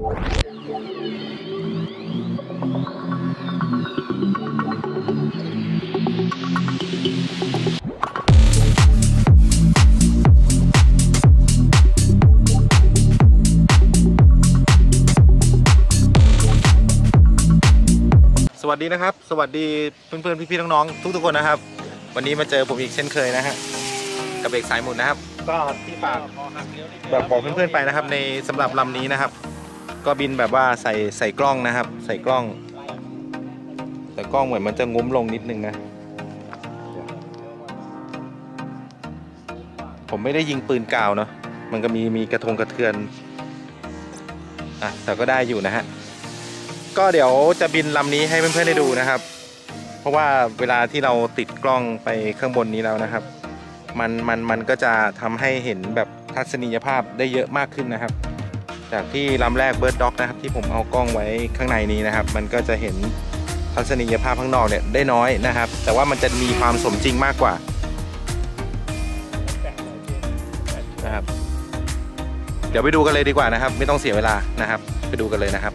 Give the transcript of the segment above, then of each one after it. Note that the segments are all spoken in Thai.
สวัสดีนะครับสวัสดีเพื่อนๆพี่ๆน้องๆทุกๆคนนะครับวันนี้มาเจอผมอีกเช่นเคยนะฮะกับเอกสายหมุนนะครับก็ที่ฝากแบบบอกเพื่อนๆไปนะครับในสำหรับลำนี้นะครับก็บินแบบว่าใส่กล้องนะครับใส่กล้องเหมือนมันจะงุ้มลงนิดนึงนะผมไม่ได้ยิงปืนกาวเนาะมันก็มีกระเทือนแต่ก็ได้อยู่นะฮะก็เดี๋ยวจะบินลำนี้ให้เพื่อนๆได้ดูนะครับเพราะว่าเวลาที่เราติดกล้องไปข้างบนนี้แล้วนะครับมันก็จะทำให้เห็นแบบทัศนียภาพได้เยอะมากขึ้นนะครับจากที่ลำแรก Bird Dog นะครับที่ผมเอากล้องไว้ข้างในนี้นะครับมันก็จะเห็นทัศนียภาพข้างนอกเนี่ยได้น้อยนะครับแต่ว่ามันจะมีความสมจริงมากกว่านะครับเดี๋ยวไปดูกันเลยดีกว่านะครับไม่ต้องเสียเวลานะครับไปดูกันเลยนะครับ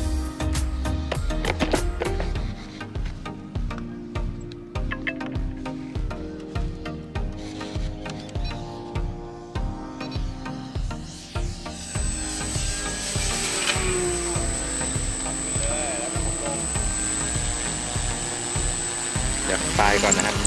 เดี๋ยวปลายก่อนนะครับ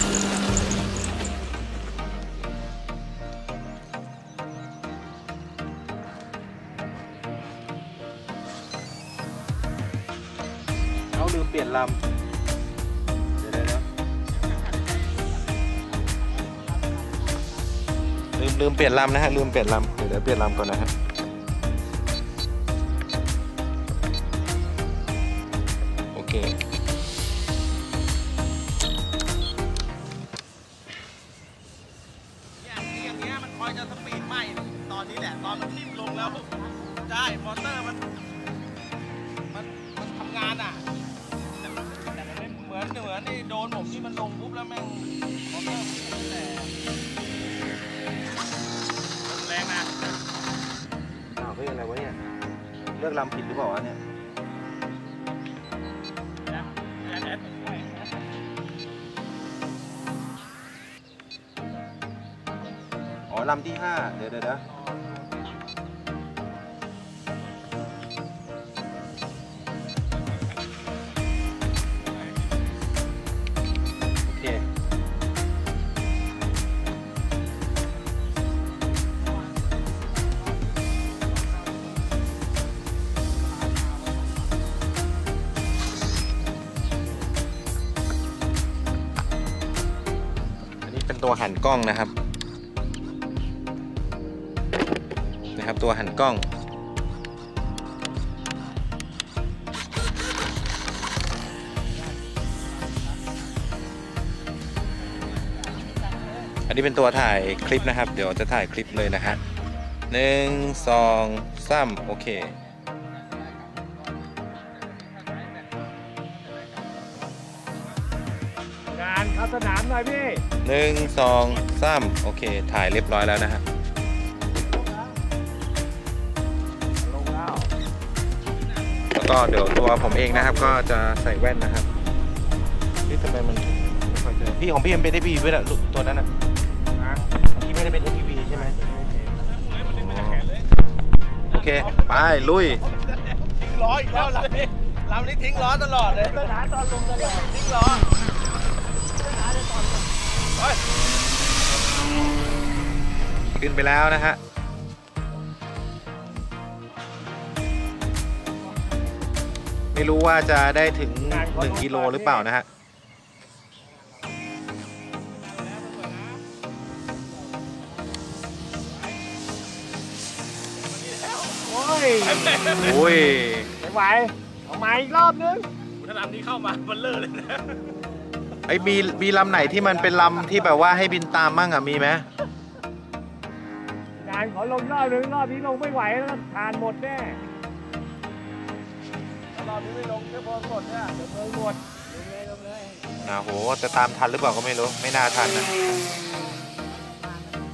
เขาลืมเปลี่ยนลำเดี๋ยวลืมเปลี่ยนลำนะฮะลืมเปลี่ยนลำเดี๋ยวเปลี่ยนลำก่อนนะฮะโอเคจะสปีดไหมตอนนี้แหละตอนมันทิ่มลงแล้วใช่มอเตอร์มันทำงานอ่ะแต่มันไม่เหมือนนี่โดนผมที่มันลงปุ๊บแล้วแม่งมอเตอร์มันแต่แรงนะเฮ้ยอะไรวะเนี่ยเลือกลำผิดหรือเปล่าวะเนี่ยลำที่5เดี๋ยวโอเคอันนี้เป็นตัวหันกล้องนะครับตัวหันกล้องอันนี้เป็นตัวถ่ายคลิปนะครับเดี๋ยวจะถ่ายคลิปเลยนะฮะ1 2 3โอเคงานเข้าสนามหน่อยพี่ 1 2 3โอเคถ่ายเรียบร้อยแล้วนะฮะก็เดี๋ยวตัวผมเองนะครับก็จะใส่แว่นนะครับนี่ทำไมมันไม่ค่อยเจอพี่ของพี่มันเป็น FPV ด้วยนะตัวนั้นนะพี่ไม่ได้เป็น FPV ใช่ไหมโอเคไปลุยทิ้งล้ออีกแล้วลำนี้ทิ้งล้อตลอดเลยปัญหาตอนลงตลอดทิ้งล้อขึ้นไปแล้วนะฮะไม่รู้ว่าจะได้ถึง1 กิโลหรือเปล่านะฮะโอ้ยไม่ไหวเอาใหม่อีกรอบนึงถ้าลำนี้เข้ามามันเลิศเลยนะไอ้มีลำไหนที่มันเป็นลำที่แบบว่าให้บินตามมั่งอ่ะมีไหมงานขอลงรอบนึงรอบนี้ลงไม่ไหวแล้วทานหมดแน่รอบนี้ไม่ลงแค่พอหมดเนี่ยเดี๋ยวเพิ่งหมดลงเลยโหจะตามทันหรือเปล่าก็ไม่รู้ไม่น่าทันนะ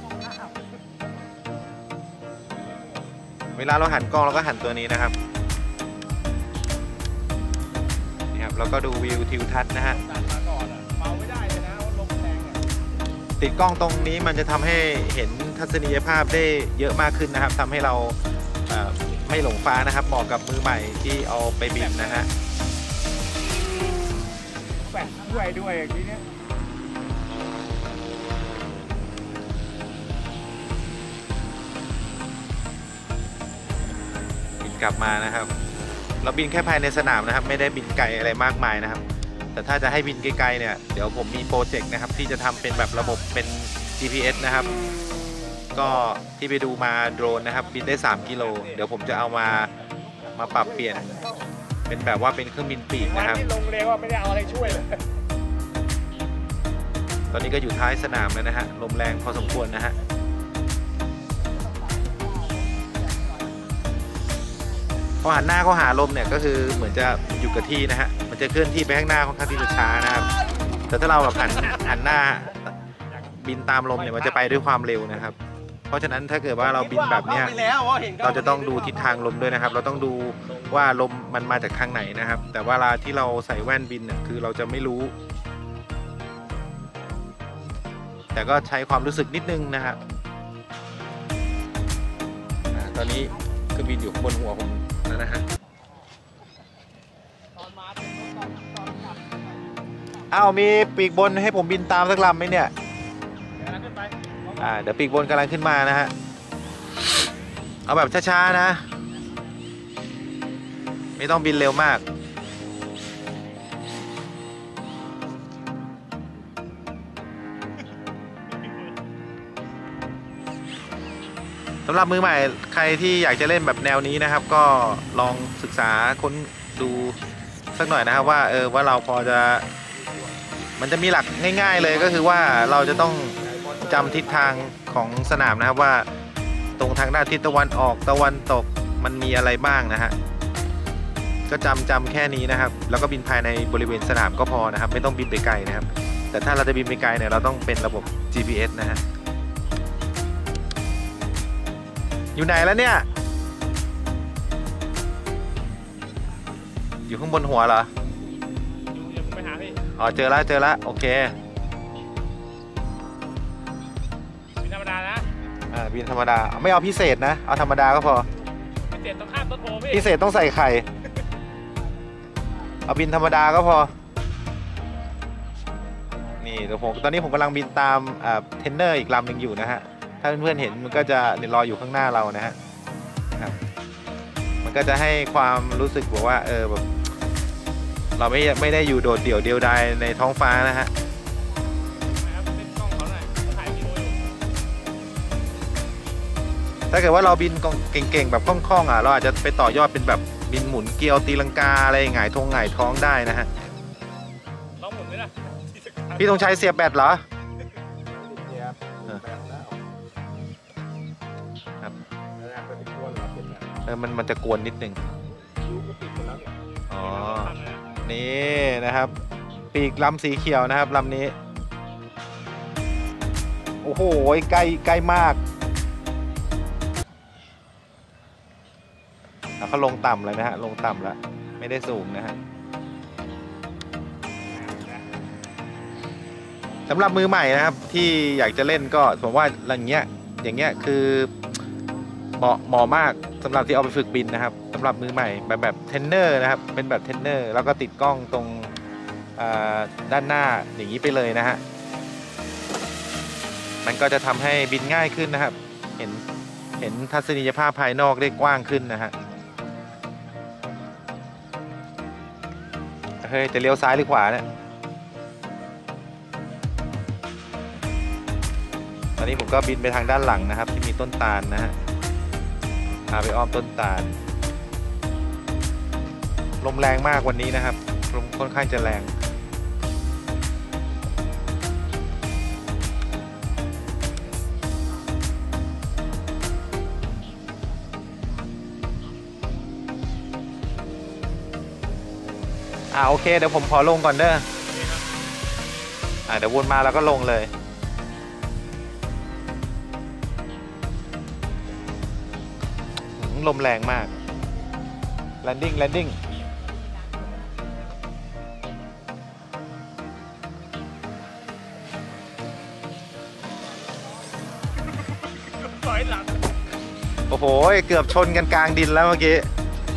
เวลาเราหันกล้องเราก็หันตัวนี้นะครับแล้วก็ดูวิวทิวทัศน์นะฮะดันมาก่อนอ่ะเบาไม่ได้เลยนะว่าลมแรงอ่ะติดกล้องตรงนี้มันจะทำให้เห็นทัศนียภาพได้เยอะมากขึ้นนะครับทำให้เราไม่หลงฟ้านะครับเหมาะกับมือใหม่ที่เอาไปบินนะฮะแฝงด้วยอย่างนี้เนี่ยบินกลับมานะครับเราบินแค่ภายในสนามนะครับไม่ได้บินไกลอะไรมากมายนะครับแต่ถ้าจะให้บินไกลๆเนี่ยเดี๋ยวผมมีโปรเจกต์นะครับที่จะทำเป็นแบบระบบเป็น GPS นะครับก็ที่ไปดูมาโดรนนะครับบินได้3กิโลเดี๋ยวผมจะเอามาปรับเปลี่ยนเป็นแบบว่าเป็นเครื่องบินปีกวันนะครับที่ลงเร็วว่าไม่ได้เอาอะไรช่วยเลยตอนนี้ก็อยู่ท้ายสนามแล้วนะฮะลมแรงพอสมควรนะฮะพอหันหน้าเข้าหาลมเนี่ยก็คือเหมือนจะอยู่กับที่นะฮะมันจะเคลื่อนที่ไปข้างหน้าค่อนข้างที่จะช้านะครับแต่ถ้าเราแบบหันหน้าบินตามลมเนี่ยมันจะไปด้วยความเร็วนะครับเพราะฉะนั้นถ้าเกิดว่าเราบินแบบเนี้ยเราจะต้องดูทิศทางลมด้วยนะครับเราต้องดูว่าลมมันมาจากทางไหนนะครับแต่เวลาที่เราใส่แว่นบินเนี่ยคือเราจะไม่รู้แต่ก็ใช้ความรู้สึกนิดนึงนะครับตอนนี้เครื่องบินอยู่บนหัวผมแล้วนะฮะอ้าวมีปีกบนให้ผมบินตามสักลำไหมเนี่ยเดี๋ยวปีกบนกำลังขึ้นมานะฮะเอาแบบช้าๆนะไม่ต้องบินเร็วมากสำหรับมือใหม่ใครที่อยากจะเล่นแบบแนวนี้นะครับก็ลองศึกษาค้นดูสักหน่อยนะครับว่าว่าเราพอจะมันจะมีหลักง่ายๆเลยก็คือว่าเราจะต้องจำทิศทางของสนามนะครับว่าตรงทางด้านทิศตะวันออกตะวันตกมันมีอะไรบ้างนะฮะก็จำแค่นี้นะครับแล้วก็บินภายในบริเวณสนามก็พอนะครับไม่ต้องบินไปไกลนะครับแต่ถ้าเราจะบินไปไกลเนี่ยเราต้องเป็นระบบ GPS นะฮะอยู่ไหนแล้วเนี่ยอยู่ข้างบนหัวเหรออย่าไปหาพี่อ๋อเจอแล้วโอเคบินธรรมดานะบินธรรมดาไม่เอาพิเศษนะเอาธรรมดาก็พอพิเศษต้องข้ามต้นโพพี่พิเศษต้องใส่ไข่เอาบินธรรมดาก็พอนี่เดี๋ยวผมตอนนี้ผมกำลังบินตามเทรนเนอร์อีกลำหนึ่งอยู่นะฮะถ้าเพื่อนๆเห็นมันก็จะรออยู่ข้างหน้าเรานะฮะครับมันก็จะให้ความรู้สึกบอกว่าแบบเราไม่ได้อยู่โดดเดี่ยวเดียวดายในท้องฟ้านะฮะถ้าเกิดว่าเราบินเก่งๆแบบคล่องๆเราอาจจะไปต่อยอดเป็นแบบบินหมุนเกลียวตีลังกาอะไรหงายท้องได้นะฮะต้องหมุนไหมล่ะพี่ต้องใช้เสียบแบตเหรอมันจะกวนนิดนึงอ๋อนี่นะครับปีกลำสีเขียวนะครับลำนี้โอ้โหใกล้มากเขาลงต่ำเลยนะฮะลงต่ำแล้วไม่ได้สูงนะฮะสำหรับมือใหม่นะครับที่อยากจะเล่นก็ผมว่าอย่างเงี้ยคือเหมาะมากสำหรับที่เอาไปฝึกบินนะครับสำหรับมือใหม่แบบเทรนเนอร์นะครับเป็นแบบเทรนเนอร์แล้วก็ติดกล้องตรงด้านหน้าอย่างนี้ไปเลยนะฮะมันก็จะทำให้บินง่ายขึ้นนะครับเห็นทัศนียภาพภายนอกได้กว้างขึ้นนะฮะเฮ้ยจะเลี้ยวซ้ายหรือขวาเนี่ยตอนนี้ผมก็บินไปทางด้านหลังนะครับที่มีต้นตาลนะฮะพาไปอ้อมต้นตาลลมแรงมากวันนี้นะครับลมค่อนข้างจะแรงโอเคเดี๋ยวผมขอลงก่อนเด้อเดี๋ยววนมาแล้วก็ลงเลยลมแรงมาก landing อ้โหเกือบชนกันกลางดินแล้วเมื่อกี้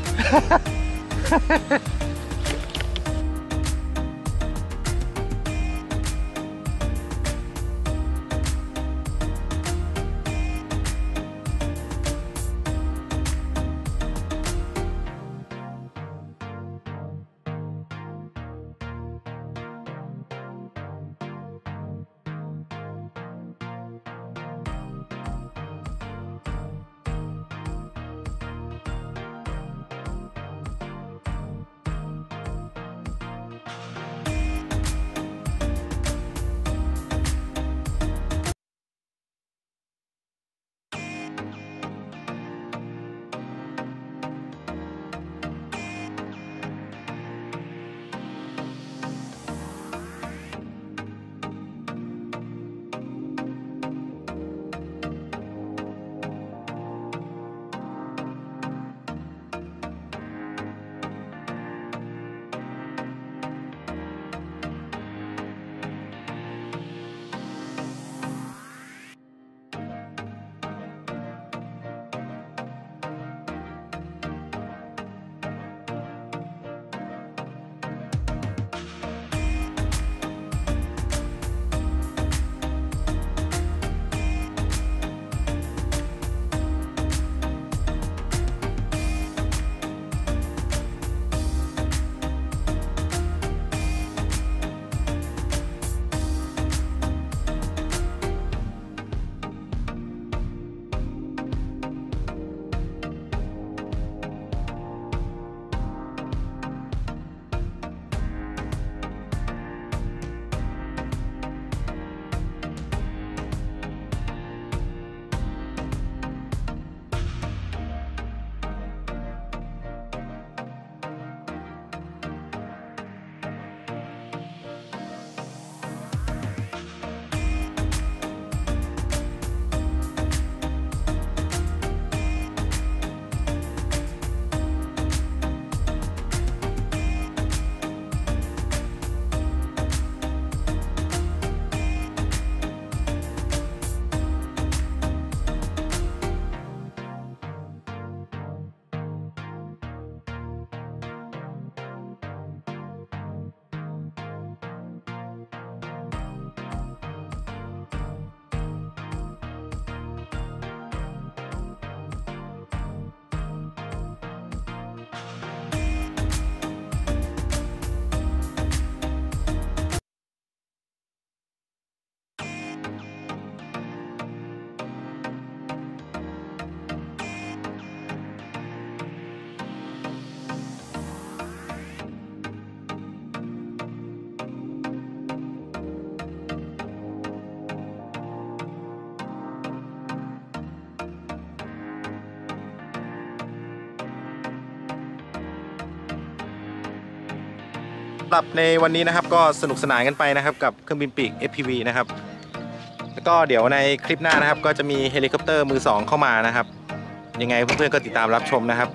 สำหรับในวันนี้นะครับก็สนุกสนานกันไปนะครับกับเครื่องบินปีก FPV นะครับแล้วก็เดี๋ยวในคลิปหน้านะครับก็จะมีเฮลิคอปเตอร์มือ2เข้ามานะครับยังไงเพื่อนๆก็ติดตามรับชมนะครับ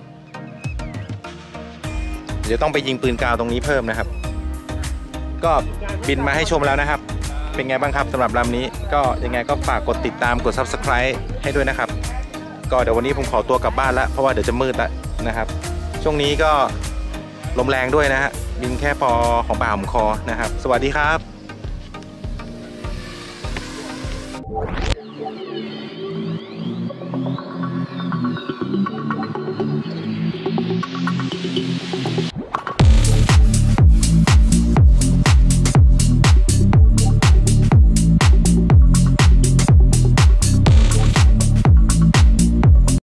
เดี๋ยวต้องไปยิงปืนกาวตรงนี้เพิ่มนะครับก็บินมาให้ชมแล้วนะครับเป็นไงบ้างครับสำหรับลำนี้ก็ยังไงก็ฝากกดติดตามกด Subscribe ให้ด้วยนะครับก็เดี๋ยววันนี้ผมขอตัวกลับบ้านแล้วเพราะว่าเดี๋ยวจะมืดแล้วนะครับช่วงนี้ก็ลมแรงด้วยนะฮะบินแค่พอของปากของคอนะครับสวัสดีครับ